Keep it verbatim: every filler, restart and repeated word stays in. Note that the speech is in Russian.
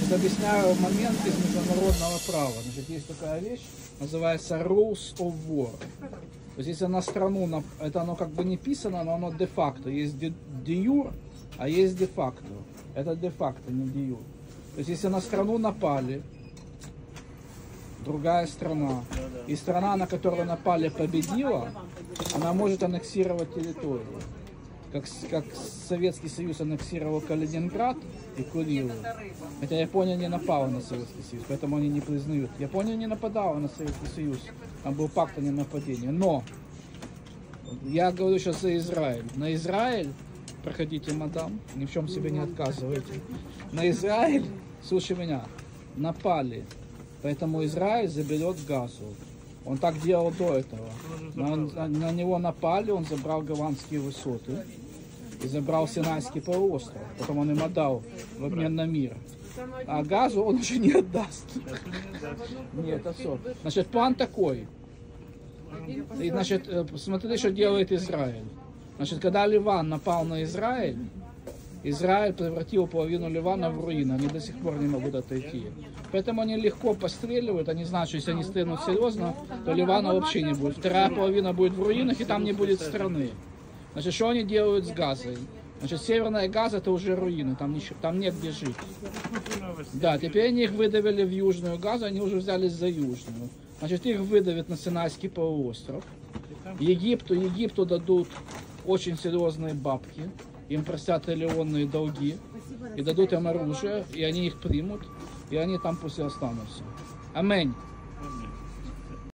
Значит, объясняю момент из международного права. Значит, есть такая вещь, называется rules of war. То есть, если на страну, это оно как бы не писано, но оно де-факто. Есть де-юр, а есть де-факто. Это де-факто, не де-юр. То есть, если на страну напали, другая страна, и страна, на которую напали, победила, она может аннексировать территорию. Как, как Советский Союз аннексировал Калининград и Курилы. Хотя Япония не напала на Советский Союз, поэтому они не признают. Япония не нападала на Советский Союз, там был пакт о ненападении. Но я говорю сейчас за Израиль. На Израиль, проходите, мадам, ни в чем себе не отказывайте. На Израиль, слушай меня, напали. Поэтому Израиль заберет Газу. Он так делал до этого. На, на, на него напали, он забрал голландские высоты и забрал Синайский полуостров. Потом он им отдал в обмен на мир. А Газу он уже не отдаст. Нет, это все. Значит, план такой. И, значит, смотри, что делает Израиль. Значит, когда Ливан напал на Израиль, Израиль превратил половину Ливана в руины. Они до сих пор не могут отойти. Поэтому они легко постреливают. Они знают, что если они стрельнут серьезно, то Ливана вообще не будет. Вторая половина будет в руинах, и там не будет страны. Значит, что они делают с Газой? Значит, северная Газа — это уже руины, там, ничего, там нет где жить. Да, теперь они их выдавили в южную Газу, они уже взялись за южную. Значит, их выдавят на Синайский полуостров. Египту, Египту дадут очень серьезные бабки. Им простят триллионные долги и дадут им оружие, и они их примут, и они там пусть и останутся. Аминь.